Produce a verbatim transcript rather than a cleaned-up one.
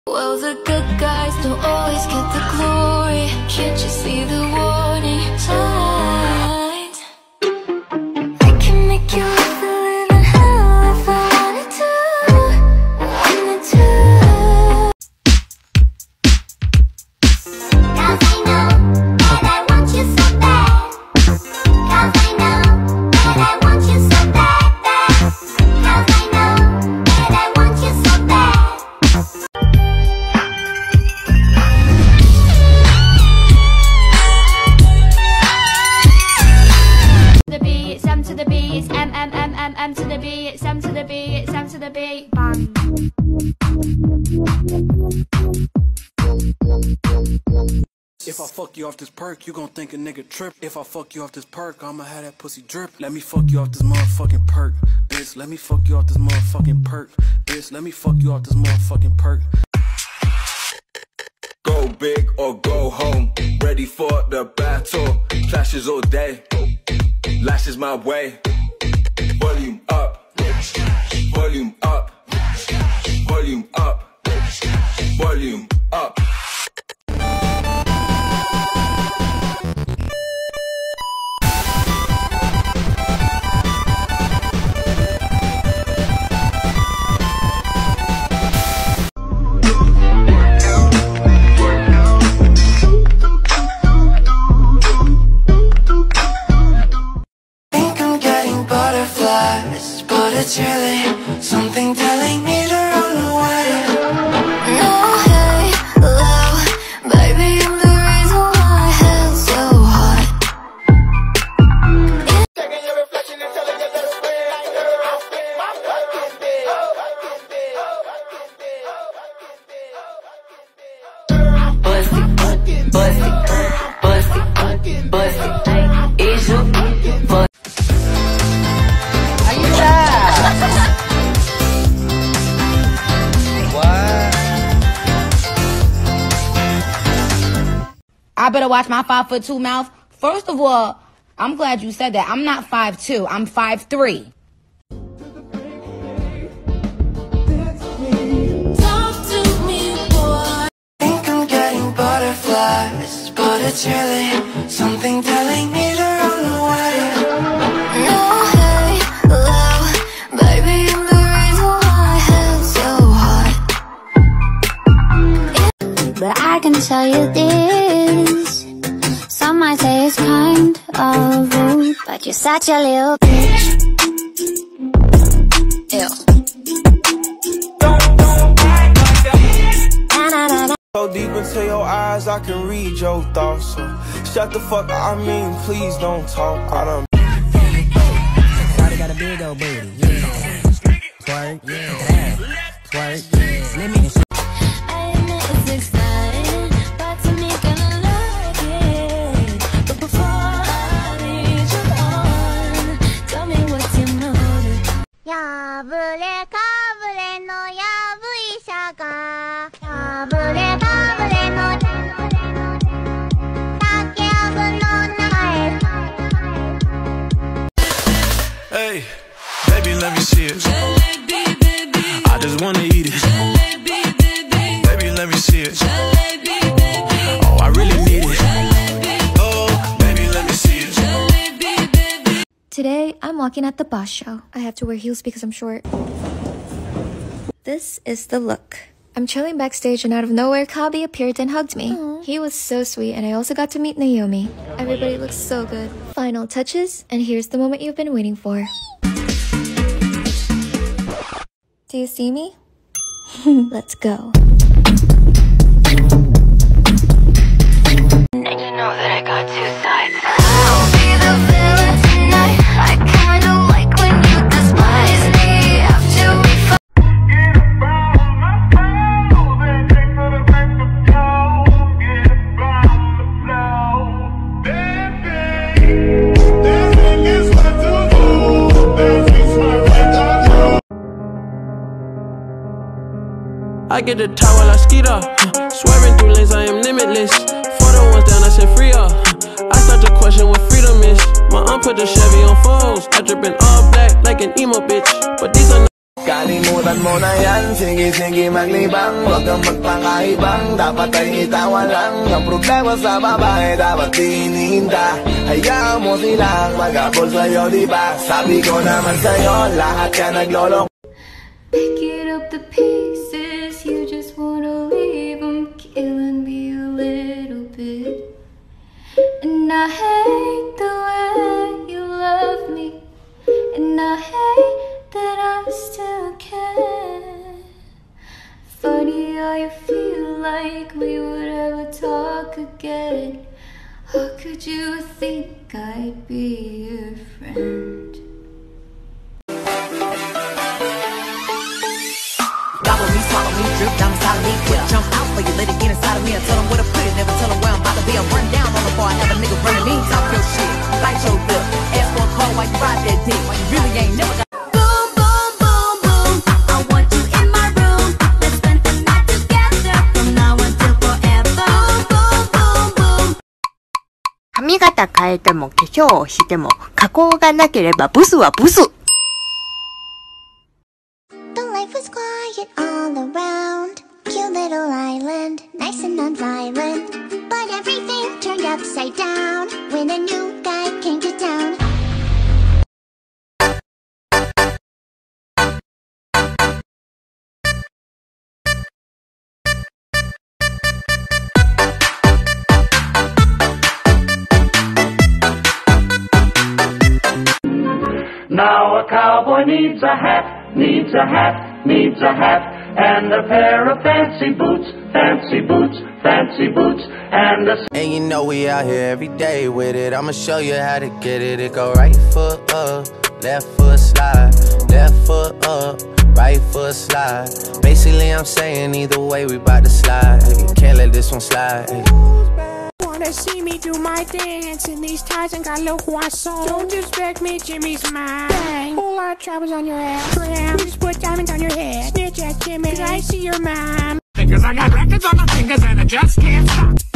Well, the good guys don't always get the glory. Can't you see the warning signs? I can make you live a living hell if I wanted to, wanted to. Cause I know that I want you so bad. Cause I know that I want you so bad, bad. Cause I know that I want you so bad. M to the B, it's M M M M M to the B, it's M to the B, it's M to the B. Bam. If I fuck you off this perk, you gon' think a nigga trip. If I fuck you off this perk, I'ma have that pussy drip. Let me fuck you off this motherfucking perk, bitch. Let me fuck you off this motherfucking perk, bitch. Let me fuck you off this motherfucking perk. Go big or go home, ready for the battle. Clashes all day, lashes my way. Volume up, volume up, volume up, volume up. But it's really something telling me to run away. No, hey, low, baby, I'm the reason why hell's so hot. Taking your reflection and telling you that it's way I know I spin my fucking day. Bust it, bust it, bust it, bust it, is you bust. I better watch my five foot two mouth. First of all, I'm glad you said that. I'm not five two. I'm five three. Talk to me, boy. Think I'm getting butterflies, but it's really something telling me to run away. No, hey, low, baby, I'm the reason why hell's so hot. But I can tell you this, some might say it's kind of rude, but you're such a little bitch. Ew. So deep into your eyes, I can read your thoughts. So shut the fuck up, I mean, please don't talk. I don't. Shawty got a big old booty, yeah. Twerk, yeah. Twerk, yeah. Let me. I admit it's exciting, but to me gonna like it. But before I lead you on, tell me what's your motive. やぶれかぶれのやぶ医者がやぶれかぶれの竹やぶの名前 Hey, baby, let me see it. I just wanna eat it. Baby, let me see it. Oh, I really need it. Oh, baby, let me see it. Today, I'm walking at the boss show. I have to wear heels because I'm short. This is the look. I'm chilling backstage and out of nowhere, Kabi appeared and hugged me. Aww. He was so sweet and I also got to meet Naomi. Everybody looks so good. Final touches, and here's the moment you've been waiting for. Do you see me? Let's go. And you know that I got two sides. I'll be the villain tonight. I kinda like when you despise me after we fuck. I get the top while I skeet up. Swerving through lanes, I am limitless. For the ones down, I said free up. I start to question what freedom is. My aunt put the Chevy on foes. I drip in all black like an emo bitch. But these are not Kalimutan mo na yan, sige sige maglibang. Huwag kang magpakaibang, dapat ay itawa lang. Ang problema sa babae, dapat tinihinda. Hayaan mo silang mag-abol sa'yo, diba? Sabi ko naman sa'yo, lahat ka naglolong. Pick it up the pieces, you just wanna leave them, killing me a little bit. And I hate the way you love me, and I hate that I still can. Funny how you feel like we would ever talk again. How could you think I'd be your friend? Gobble me, swallow me, drip down inside of me. Quick jump out for you, let it get inside of me. I tell them where to put it, never tell them where I'm about to be. I run down on the bar, I have a nigga running me. Talk your shit, bite your lip. Ask for a call while you ride that dick. You really ain't never got. Boom, boom, boom, boom. I want you in my room. Let's spend the night together from now until forever. Boom, boom, boom, boom. 髪型変えても化粧をしても加工がなければブスはブス。 The life was quiet all around. Cute little island, nice and non-violent. But everything turned upside down when a new guy came to town. Now a cowboy needs a hat, needs a hat, needs a hat, and a pair of fancy boots, fancy boots, fancy boots, and a... And you know we out here every day with it. I'ma show you how to get it. It go right foot up, left foot slide, left foot up, right foot slide. Basically I'm saying either way we bout to slide. Hey, can't let this one slide. Hey. Wanna see me do my dance in these ties and got a little croissant. Don't expect me, Jimmy's mine. Bang, whole lot of troubles on your ass. Tram, you just put diamonds on your head. Snitch at Jimmy, cause I see your mom. Because I got records on my fingers and I just can't stop.